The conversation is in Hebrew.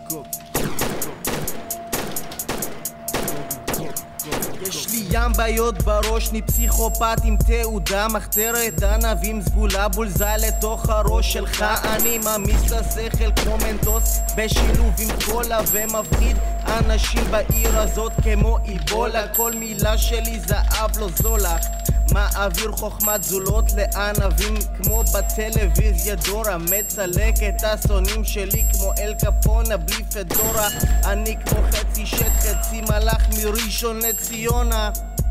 יש לי ים בעיות בראש, אני פסיכופת עם תעודה מחתרת ענבים סגולה בולזל לתוך הראש שלך. אני ממיס לשכל כמו מנטוס בשילוב עם קולה ומפחיד אנשים בעיר הזאת כמו איבולה. כל מילה שלי זהב לא זולה, מעביר חוכמת זולות לענבים כמו בטלוויזיה דורה. מצלק את הסונים שלי כמו אל קפונה בלי פדורה. אני כמו חצי שט חצי מלאך מראשון לציונה.